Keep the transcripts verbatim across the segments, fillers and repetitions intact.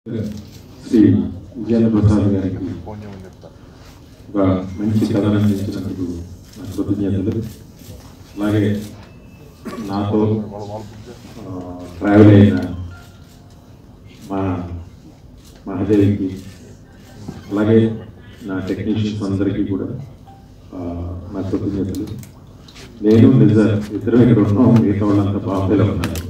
శ్రీ విజయేంద్ర ప్రసాద్ గారికి ఒక మంచి కథను అందించినందుకు కృతజ్ఞతలు. అలాగే నాతో ట్రావెల్ అయిన మా మహాదేవికి, అలాగే నా టెక్నీషియన్స్ అందరికీ కూడా నా కృతజ్ఞతలు. నేను నిజ ఇద్దరం ఇక్కడ ఉన్నాం, మిగతా వాళ్ళంతా బాంబేలో ఉన్నారు.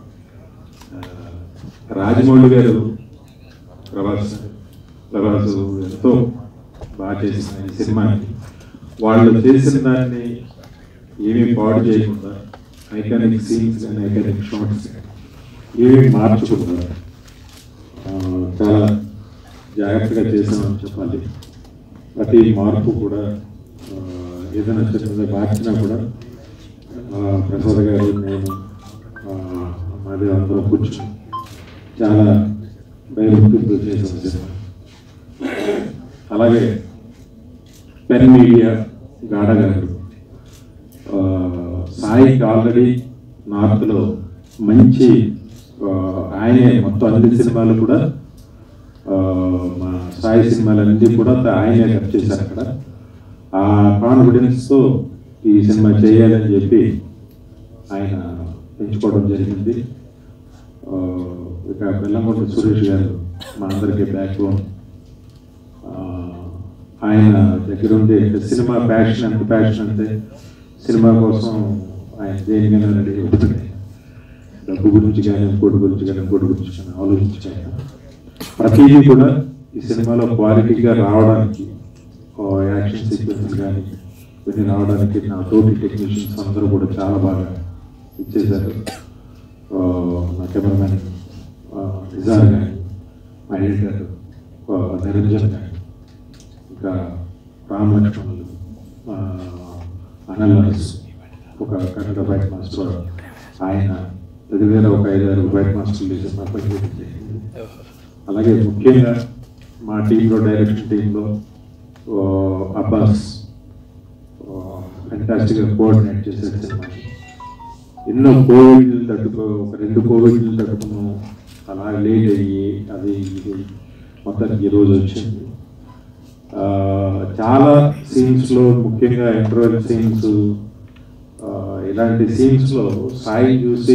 రాజమౌళి గారు ప్రభాస్ ప్రభాస్ ఎంతో బాగా చేసిన ఈ సినిమాకి వాళ్ళు చేసిన దాన్ని ఏమీ పాడు చేయకుండా ఐకానిక్ సీన్స్ కానీ ఐకానిక్ షార్ట్స్ ఏమీ మార్చకుండా చాలా జాగ్రత్తగా చేసామని చెప్పాలి. ప్రతి మార్పు కూడా ఏదైనా చిన్నది మార్చినా కూడా ప్రసాద్ గారు, నేను, మాది అందరూ కూర్చొని చాలా భయభక్తులతో చేసాం సినిమా. అలాగే పెన్ మీడియా గాఢ గారు సాయికి ఆల్రెడీ నార్త్లో మంచి ఆయనే మొత్తం అన్ని సినిమాలు కూడా మా సాయి సినిమాలన్నీ కూడా ఆయనే కట్ చేశారు. అక్కడ ఆ కాన్ఫిడెన్స్తో ఈ సినిమా చేయాలని చెప్పి ఆయన పెంచుకోవడం జరిగింది. ఇక బెల్లంకొండ సురేష్ గారు మా అందరికీ బ్యాక్ బోన్. ఆయన దగ్గర ఉండే సినిమా ప్యాషన్, ఎంత ప్యాషన్ అంటే సినిమా కోసం ఆయన దేనికైనా రెడీ అవుతుంది. డబ్బు గురించి కానీ, ఇంకోటి గురించి కానీ, ఇంకోటి గురించి కానీ ఆలోచించాయి. ప్రతిదీ కూడా ఈ సినిమాలో క్వాలిటీగా రావడానికి, యాక్షన్ సీక్వెన్స్ కానీ ఇవన్నీ రావడానికి నా తోటి టెక్నీషియన్స్ అందరూ కూడా చాలా బాగా ఇచ్చేశారు. నా కెమెరామెన్ నిజార్ కానీ, మా ఎడిటర్ నిరంజన్ కానీ, ఇంకా రామ్ లక్ష్మణులు, అనిల్ నరస్, ఒక కన్నడ ఫైట్ మాస్టర్, ఆయన దగ్గర ఒక ఐదారు ఫైట్ మాస్టర్లు సినిమా పనిచేసింది. అలాగే ముఖ్యంగా మా టీంలో, డైరెక్షన్ టీంలో అబ్బాస్ ఫెంటాస్టిక్గా కోఆర్డినేట్ చేసే సినిమా. ఎన్నో కోవిడ్లు తట్టుకో ఒక రెండు కోవిడ్లు తట్టుకున్నాం, అలా లేట్ అయ్యి అది ఇది మొత్తానికి ఈరోజు వచ్చింది. చాలా సీన్స్లో, ముఖ్యంగా ఇంటర్వెల్ సీన్స్, ఇలాంటి సీన్స్లో సాయి చూసి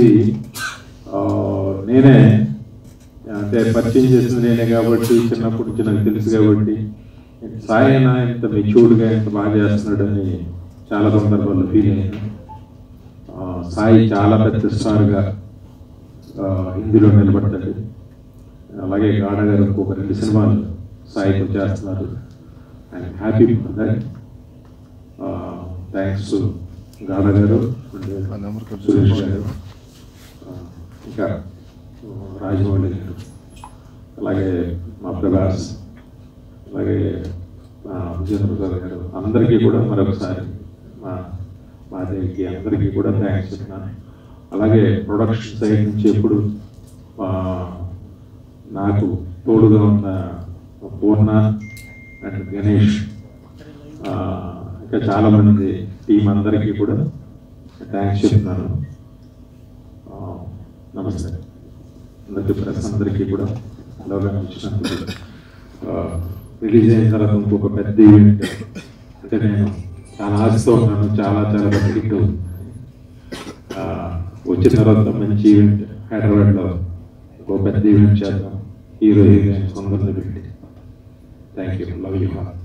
నేనే అంటే పరిచయం చేసింది నేనే కాబట్టి, చిన్నప్పటి నుంచి నాకు తెలుసు కాబట్టి సాయి అయినా ఇంత మెచ్యూర్డ్గా ఇంత బాగా చేస్తున్నాడని చాలా సందర్భాల్లో ఫీల్ అయ్యాను. సాయి చాలా పెద్ద స్టార్గా హిందీలో నిలబడ్డాడు. అలాగే గాఢ గారు ఇంకొక రెండు సినిమాలు సాయితో చేస్తున్నారు. I'm happy for that. Thanks to గాఢ గారు, సురేష్ గారు, ఇంకా రాజమౌళి గారు, అలాగే మా ప్రభాస్, అలాగే మా విజయేంద్ర ప్రసాద్ గారు, అందరికీ కూడా మరొకసారి మా మాదేవికి అందరికీ కూడా థ్యాంక్స్ చెప్తున్నాను. అలాగే ప్రొడక్షన్ సైడ్ నుంచి ఎప్పుడు నాకు తోడుగా ఉన్న పూర్ణ అండ్ గణేష్, ఇంకా చాలామంది టీం అందరికీ కూడా థ్యాంక్స్ చెప్తున్నాను. నమస్తే అందరికీ, ప్రెస్ అందరికీ కూడా అవగాహన ఇచ్చినందుకు. రిలీజ్ అయిన తర్వాత ఇంకొక పెద్ద ఈవెంట్ అంటే నేను చాలా ఆశతో ఉన్నాను, చాలా చాలా పెద్ద హిట్ వచ్చిన తర్వాత మంచి ఈవెంట్ హైదరాబాద్లో ఒక పెద్ద ఈవెంట్ చేద్దాం, హీరో హీరోయిన్స్ అందరినీ పెట్టి. Thank you, love you.